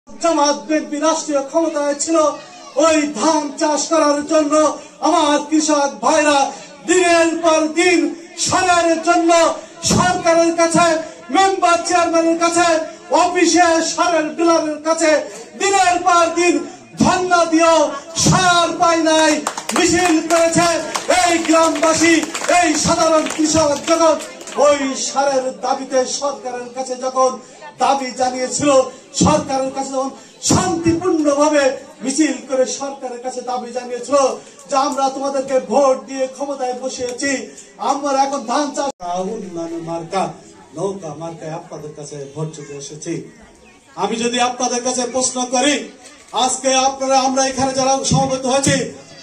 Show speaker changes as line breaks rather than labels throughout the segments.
জামাত BNP রাষ্ট্রীয় ক্ষমতায় ছিল, ওই ধান চাষ করার জন্য আমার কৃষক ভাইরা দিনের পর দিন সারের জন্য সরকারের কাছে, মেম্বার চেয়ারম্যানের কাছে, অফিসে সারের ডিলারের কাছে দিনের পর দিন ধর্ণা দিয়েও সার পায় নাই, মিছিল করেছে। এই গ্রামবাসী, এই সাধারণ কৃষক যখন ওই সারের দাবিতে সরকারের কাছে যখন দাবি জানিয়েছিল, সরকারের কাছে যখন শান্তিপূর্ণভাবে মিছিল করে সরকারের কাছে দাবি জানিয়েছিল যে আমরা তোমাদেরকে ভোট দিয়ে ক্ষমতায় বসিয়েছি, আমরা এখন ধান চাষ উন্নয়ন মার্কা নৌকা মার্কায় আপনাদের কাছে ভোট চেয়ে এসেছি। আমি যদি আপনাদের কাছে প্রশ্ন করি, আজকে আপনারা, আমরা এখানে যারা সমবেত হয়েছি,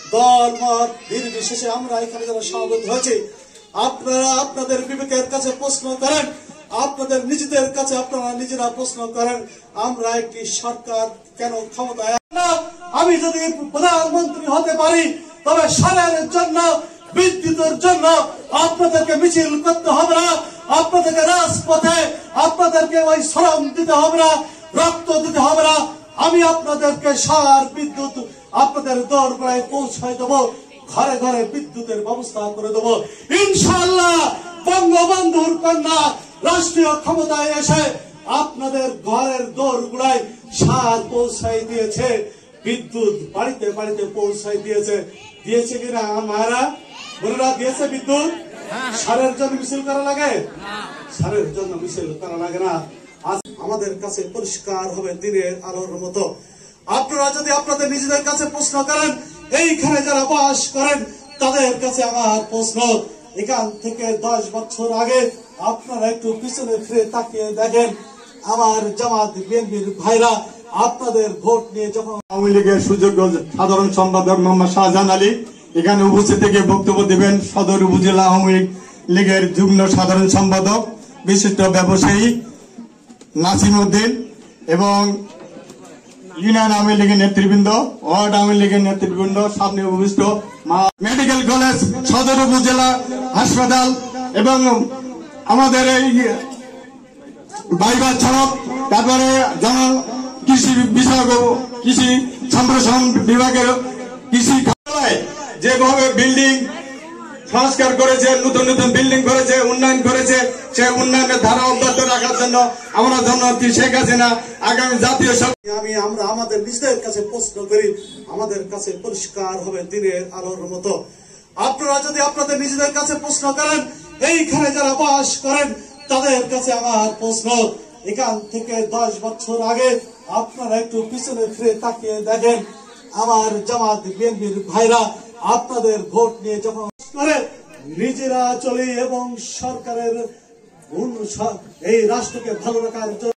দল মত নির্বিশেষে আমরা এখানে যারা সমবেত হয়েছি, আপনারা আপনাদের বিবেকের কাছে প্রশ্ন করেন, আপনাদের নিজেদের কাছে আপনারা নিজেরা প্রশ্ন করেন, আমরা একটি সরকার কেন ক্ষমতায়? আমি যদি প্রধানমন্ত্রী হতে পারি, তবে সারের জন্য, বিদ্যুতের জন্য আপনাদেরকে মিছিল করতে হবে না, আপনাদেরকে রাজপথে আপনাদেরকে ওই শ্রম দিতে হবে না, রক্ত দিতে হবে না। আমি আপনাদেরকে সার, বিদ্যুৎ আপনাদের দরবারে পৌঁছায় দেবো, ঘরে ঘরে বিদ্যুতের ব্যবস্থা করে দেবো ইনশাআল্লাহ। বঙ্গবন্ধুর কন্যা রাষ্ট্রীয় ক্ষমতায় এসে আপনাদের ঘরের দোরগোড়ায় সার পৌঁছাই দিয়েছে, বিদ্যুৎ বাড়িতে বাড়িতে পৌঁছাই দিয়েছে। দিয়েছে কিনা মায়েরা বোনেরা? দিয়েছে বিদ্যুৎ। সারের জন্য মিছিল করা লাগে? সারের জন্য মিছিল করা লাগে না। আজ আমাদের কাছে পরিষ্কার হবে দিনের আলোর মতো। আপনারা যদি আপনাদের নিজেদের কাছে প্রশ্ন করেন, এইখানে যারা বাস করেন তাদের কাছে আমার প্রশ্ন, এখান থেকে 10 বছর আগে আপনারা একটু পিছনে ফিরে তাকিয়ে দেখেন, আমার জামাত বিএনপির ভাইরা আপনাদের ভোট নিয়ে যখন
আওয়ামী লীগের সুযোগ্য সাধারণ সম্পাদক মোহাম্মদ শাহজাহান আলী এখানে উপস্থিত থেকে বক্তব্য দেবেন। সদর উপজেলা আওয়ামী লীগের যুগ্ম সাধারণ সম্পাদক বিশিষ্ট ব্যবসায়ী নাসিম উদ্দিন এবং ইউনিয়ন আওয়ামী লীগের নেতৃবৃন্দ, ওয়ার্ড আওয়ামী লীগের নেতৃবৃন্দ, সামনে উপবিষ্ট মেডিকেল কলেজ, সদর উপজেলা হাসপাতাল এবং আমাদের এই বাইবার সড়ক, তারপরে কৃষি বিষয়ক, কৃষি সম্প্রসারণ বিভাগের কৃষি যেভাবে বিল্ডিং সংস্কার করেছে, নতুন নতুন বিল্ডিং করেছে, উন্নয়ন করেছে, সেই উন্নয়নের ধারা অব্যাহত রাখার জন্য আমরা জননেত্রী শেখ হাসিনা আগামী জাতীয়
আমরা আমাদের নিজেদের কাছে প্রশ্ন করি, আমাদের কাছে পরিষ্কার হবে দিনের আলোর মতো। আপনারা যদি আপনাদের নিজেদের কাছে প্রশ্ন করেন, এইখানে যারা বাস করেন তাদের কাছে আমার প্রশ্ন, এখান থেকে 10 বছর আগে আপনারা একটু পিছনে ফিরে তাকিয়ে দেখেন, আমার জামাত বিএনপির ভাইরা আপনাদের ভোট নিয়ে যখন নিজেরা চলে এবং সরকারের এই রাষ্ট্রকে ভালো রাখার জন্য